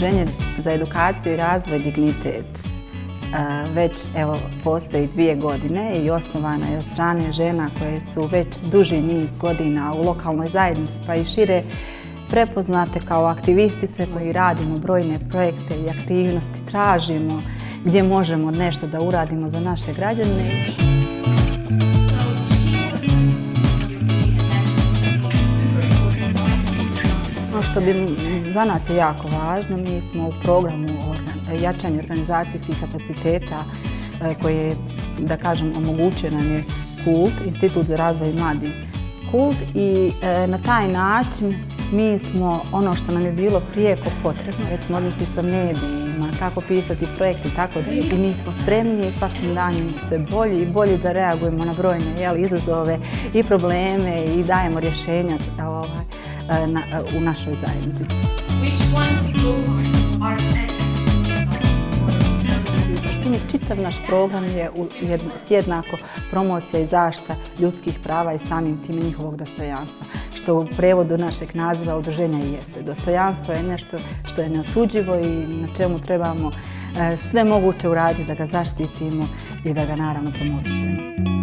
Udruženje za edukaciju i razvoj Dignitet već postoji 2 godine i osnovana je od strane žena koje su već duži niz godina u lokalnoj zajednici pa i šire prepoznate kao aktivistice koji radimo brojne projekte i aktivnosti, tražimo gdje možemo nešto da uradimo za naše građane. Ono što bi za nas je jako važno, mi smo u programu jačanja organizacijskih kapaciteta koje, da kažem, omogućuje nam je KULT, Institut za razvoj mladih KULT, i na taj način mi smo ono što nam je bilo prijeko potrebno, recimo odnosi sa medijima, kako pisati projekte i tako dalje, i mi smo spremni svakim danom sve bolji i bolji da reagujemo na brojne izazove i probleme i dajemo rješenja u našoj zajednici. Čitav naš program je jednako promocija i zaštita ljudskih prava i samim time njihovog dostojanstva, što u prevodu našeg naziva udruženja i jeste. Dostojanstvo je nešto što je neotuđivo i na čemu trebamo sve moguće uraditi da ga zaštitimo i da ga naravno promovišemo.